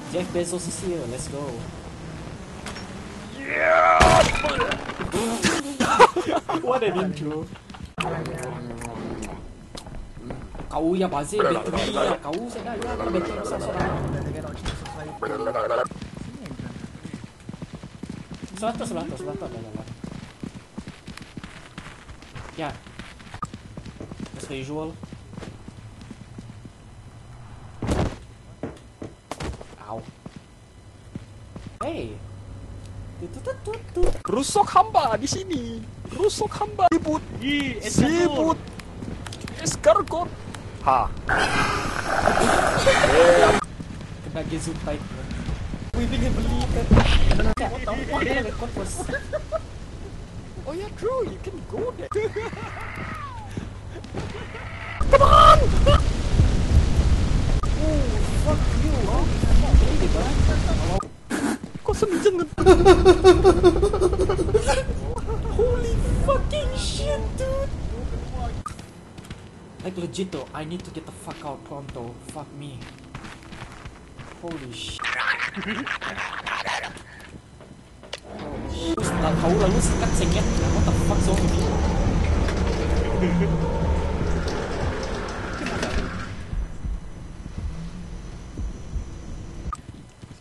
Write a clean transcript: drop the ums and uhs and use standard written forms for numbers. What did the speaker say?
Jeff Bezos is here, let's go. What an intro. Cậu ya bà dê bệt tui ya, cậu sẽ ra ya, bệt tui sao sao đó. Selatas ada. Ya. As usual. Ow. Hey. Rusuk hamba di sini. Rusuk hamba. Sibut. Escargot. Ha. Kena gezut type. Wih, ingin beli kan. What was? Oh yeah, true. You can go there. Oh, fuck you. Oh, baby, bang. Kok senjeng? Holy fucking shit, dude. Like legit though, I need to get the fuck out pronto. Fuck me. Holy shit. Kau lalu sikat sengit. What the fuck's wrong with you?